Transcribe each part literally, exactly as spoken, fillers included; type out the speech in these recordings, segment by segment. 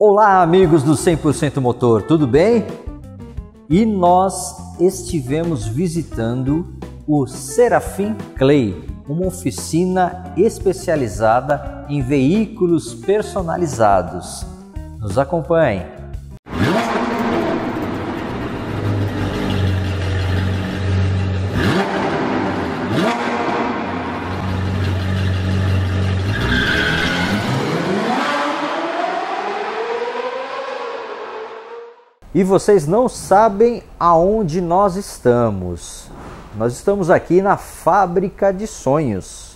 Olá, amigos do cem por cento Motor, tudo bem? E nós estivemos visitando o Serafim Clay, uma oficina especializada em veículos personalizados. Nos acompanhe! E vocês não sabem aonde nós estamos. Nós estamos aqui na Fábrica de Sonhos.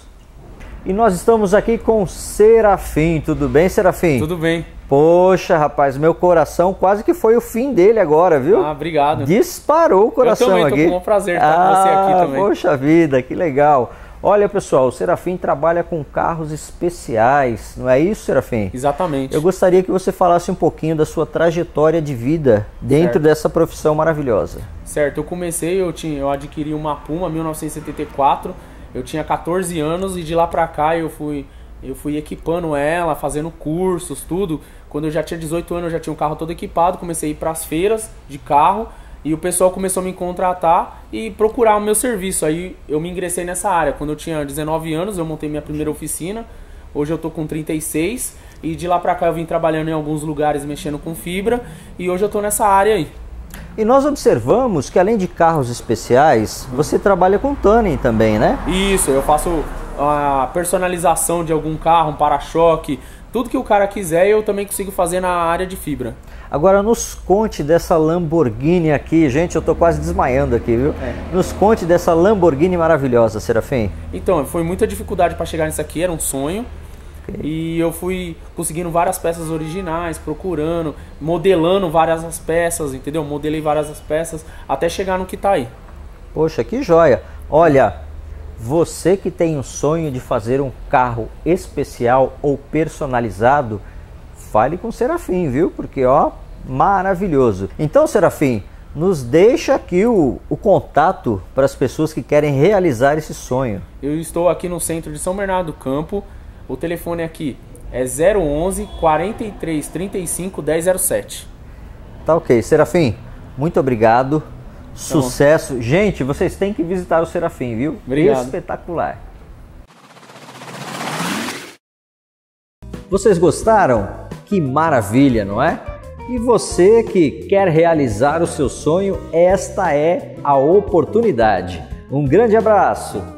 E nós estamos aqui com o Serafim. Tudo bem, Serafim? Tudo bem. Poxa, rapaz, meu coração quase que foi o fim dele agora, viu? Ah, obrigado. Disparou o coração aqui. Eu também, tô com um prazer estar ah, com você aqui também. Poxa vida, que legal. Olha, pessoal, o Serafim trabalha com carros especiais, não é isso, Serafim? Exatamente. Eu gostaria que você falasse um pouquinho da sua trajetória de vida dentro certo. dessa profissão maravilhosa. Certo, eu comecei, eu, tinha, eu adquiri uma Puma mil novecentos e setenta e quatro, eu tinha quatorze anos e de lá pra cá eu fui, eu fui equipando ela, fazendo cursos, tudo. Quando eu já tinha dezoito anos, eu já tinha o carro todo equipado, comecei a ir pras feiras de carro. E o pessoal começou a me contratar e procurar o meu serviço. Aí eu me ingressei nessa área. Quando eu tinha dezenove anos, eu montei minha primeira oficina. Hoje eu tô com trinta e seis. E de lá pra cá eu vim trabalhando em alguns lugares mexendo com fibra. E hoje eu tô nessa área aí. E nós observamos que além de carros especiais, você trabalha com tuning também, né? Isso, eu faço a personalização de algum carro, um para-choque. Tudo que o cara quiser eu também consigo fazer na área de fibra. Agora nos conte dessa Lamborghini aqui, gente, eu tô quase desmaiando aqui, viu? É. Nos conte dessa Lamborghini maravilhosa, Serafim. Então, foi muita dificuldade para chegar nisso aqui, era um sonho. Okay. E eu fui conseguindo várias peças originais, procurando, modelando várias as peças, entendeu? Modelei várias as peças até chegar no que tá aí. Poxa, que joia! Olha, você que tem o sonho de fazer um carro especial ou personalizado, fale com o Serafim, viu? Porque, ó, maravilhoso. Então, Serafim, nos deixa aqui o, o contato para as pessoas que querem realizar esse sonho. Eu estou aqui no centro de São Bernardo do Campo. O telefone aqui é zero onze, quarenta e três, trinta e cinco, dez zero sete. Tá ok. Serafim, muito obrigado. Sucesso. Tá. Gente, vocês têm que visitar o Serafim, viu? Obrigado. Espetacular. Vocês gostaram? Que maravilha, não é? E você que quer realizar o seu sonho, esta é a oportunidade. Um grande abraço!